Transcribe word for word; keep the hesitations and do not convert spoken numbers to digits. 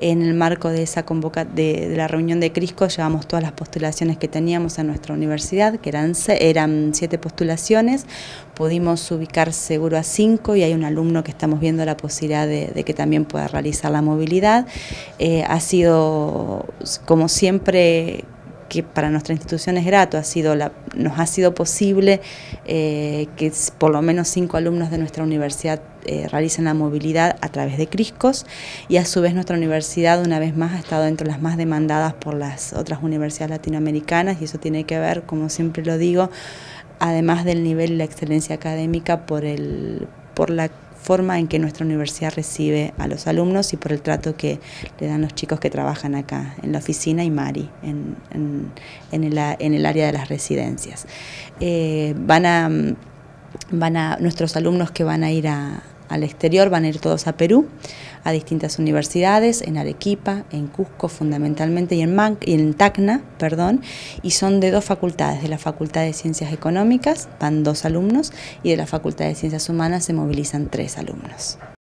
En el marco de esa convoca de, de la reunión de Crisco llevamos todas las postulaciones que teníamos en nuestra universidad, que eran, eran siete postulaciones, pudimos ubicar seguro a cinco y hay un alumno que estamos viendo la posibilidad de, de que también pueda realizar la movilidad. Eh, ha sido, como siempre, que para nuestra institución es grato, ha sido la, nos ha sido posible eh, que por lo menos cinco alumnos de nuestra universidad eh, realicen la movilidad a través de Criscos, y a su vez nuestra universidad una vez más ha estado entre las más demandadas por las otras universidades latinoamericanas, y eso tiene que ver, como siempre lo digo, además del nivel y la excelencia académica, por, el, por la forma en que nuestra universidad recibe a los alumnos y por el trato que le dan los chicos que trabajan acá en la oficina y Mari en, en, en, el, en el área de las residencias. Eh, van a, van a, nuestros alumnos que van a ir a, al exterior van a ir todos a Perú, a distintas universidades, en Arequipa, en Cusco fundamentalmente, y en, Man, y en Tacna, perdón, y son de dos facultades, de la Facultad de Ciencias Económicas van dos alumnos y de la Facultad de Ciencias Humanas se movilizan tres alumnos.